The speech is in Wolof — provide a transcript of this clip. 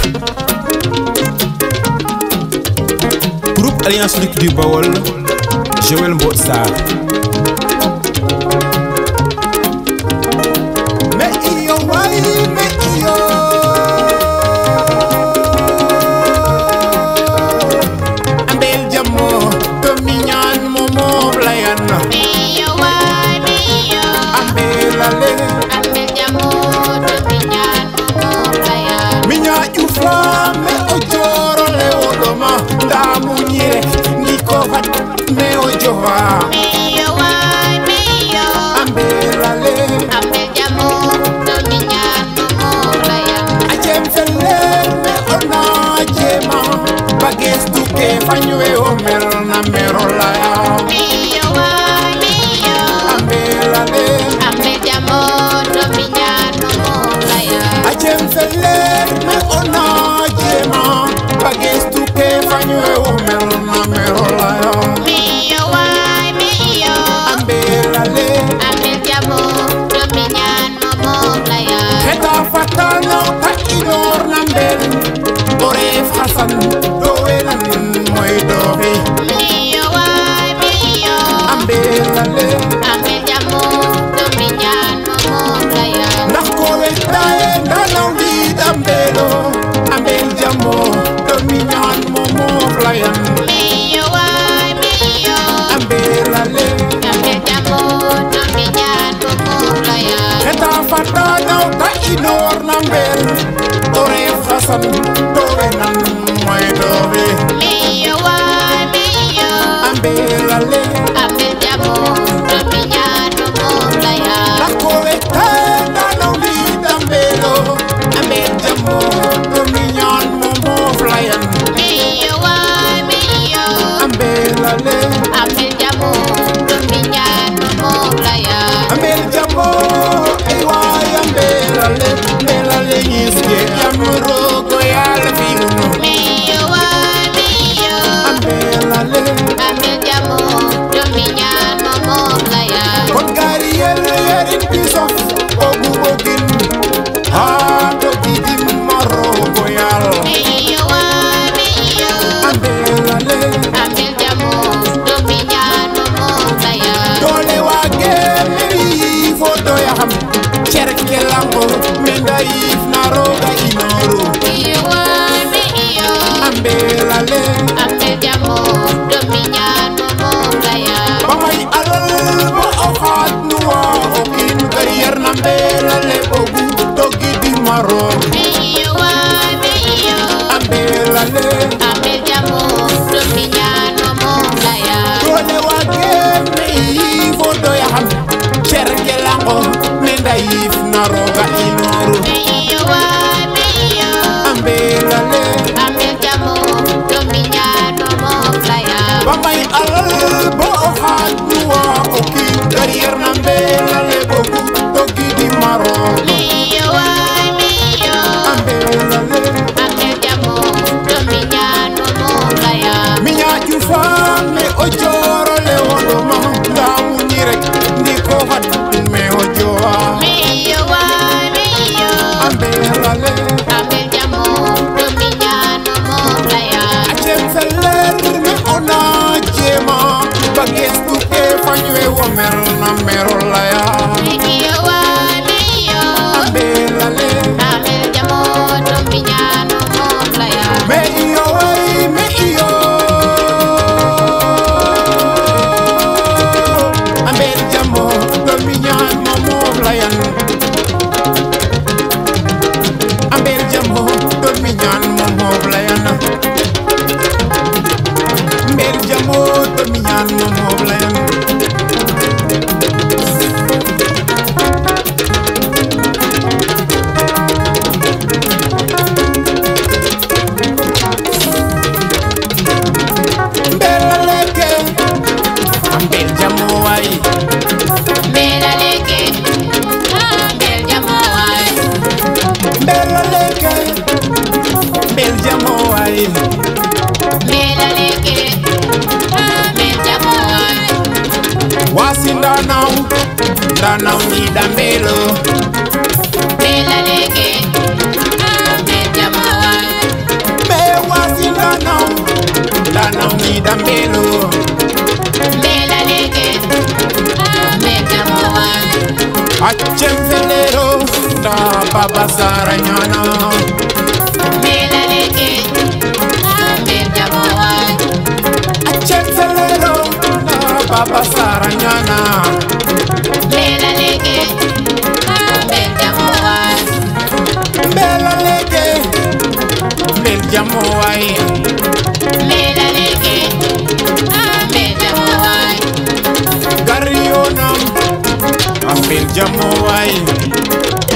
Groupe Alliance Luc du Bawol, Joël Mbod Sarr. Mais iyo way, mais iyo. Ambel jamo, dominyan momo blayan. Iyo way, mais iyo. Ambel ale. Ambel jamo, dominyan momo blayan. Minya ufla me ojoro le odoma. Damu nyire niko vat me ojowa. Iyo way, mais iyo. Ambel ale. Ambel jamo, dominyan momo blayan. Ajem fele me ona jema. Bages tuke fanywe omer na merola ya. Iyo way, mais iyo. Ambel ale. Ambel jamo, dominyan momo blayan. Ajem fele me ona jema. Bages tuke fanywe omer na merola ya. Iyo way, mais iyo. Ambel ale. Ambel jamo, dominyan momo blayan. Eta fatana ta inor nambel. Oref Hassan do elan moy dori. Iyo way, mais iyo. Ambel ale. Ambel jamo, dominyan momo blayan. Ndax ko wetaye ndanaw li dambelo. Ambel jamo do minyan momo flayan. Iyo way, mais iyo. Ambel ale. Ambel jamo, dominyan momo blayan. Eta fatana ta inor nambel. Oref Hassan do elan moy dori. Iyo way, mais iyo. Ambel ale. Ambel jamo, dominyan momo blayan. Ndax ko wetaye ndanaw li dambelo. Ambel jamo do minyan momo flayan. Iyo way, mais iyo. Ambel ale. Ambel jamo, dominyan momo blayan. Ambel jamo ay way ambel ale yiske yamro ko yalla fi unu. Iyo way, mais iyo. Ambel ale Ambel jamo, dominyan momo blayan. kon gari yelle yerin pisof ogu ogin ha do gidim maro ko yalla. Iyo way, mais iyo. Ambel ale Ambel jamo, dominyan momo blayan. dole wage meri fo do ya xam cerke lango menda yif naro ga inoru. Iyo way, mais iyo. Ambel ale Ambel jamo, dominyan momo blayan. bamay alal bo oxat nuwa okin kariyer na mbelale ogu togi di maro. Iyo way, mais iyo. Ambelale Ambel jamo, dominyan momo blayan. dole wage mei fodo ya xam cerke lango menda yif na roga inoru. Iyo way, mais iyo. Ambelale Ambel jamo, dominyan momo blayan. bamay alal bo oxat nuwa okin kariyer na mbelale ogu togi di maro. Iyo way, mais iyo. Ambelale Ambel jamo, dominyan momo blayan. minya jufa me ojoro le odoma ngamu ni rek ndiko hat me ojowa. Iyo way, mais iyo. Ambelale Ambel jamo, dominyan momo blayan. acem feller me ona jema bagestu ke fanywe wo merol na merol la ya. Iyo way, mais iyo. Ambelale Ambel jamo, dominyan momo blayan. me iyo way me iyo. Ambel jamo do minyan momo blayan. Ambel jamo do minyan momo blayan. Ambel jamo do minyan momo blayan. Mbeleleke ambel jamo way. Mbeleleke, ambel jamo way. Mbeleleke ambel jamo way. Mbeleleke, ambel jamo way. Wasi ndanaw ni dambelo. Mbeleleke, ambel jamo way. Papa Sarr nyana Mbela leke Mbel jamo way Achenselero Papa Sarr nyana Mbela leke Mbel jamo way Mbela leke Mbel jamo way Mbela leke Mbel jamo way Garionam Mbel jamo way